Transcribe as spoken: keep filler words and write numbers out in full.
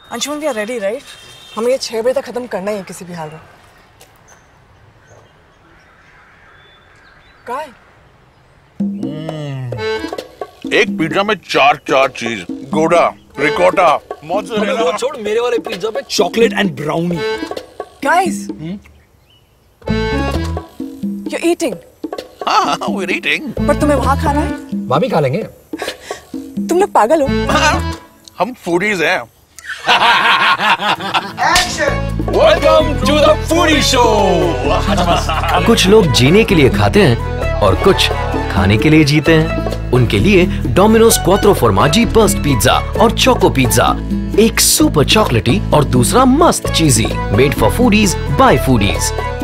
Anshuman we are ready right? हमें ये छह बजे तक खत्म करना ही है किसी भी हाल में। क्या है? एक पिज्जा में चार चार चीज, गोड़ा, रिकोटा, मोज़रेला। वो छोड़, मेरे वाले पिज्जा पे chocolate and brownie. Guys, you eating? हाँ, we're eating. पर तुम्हें वहाँ खाना है? वहाँ भी खा लेंगे। तुम लोग पागल हो? हम फूडीज हैं। Welcome to the Foodie Show. कुछ लोग जीने के लिए खाते हैं और कुछ खाने के लिए जीते हैं। उनके लिए Domino's Quattro Formaggi burst pizza और चोको पिज्जा, एक सुपर चॉकलेटी और दूसरा मस्त cheesy, made for foodies by foodies.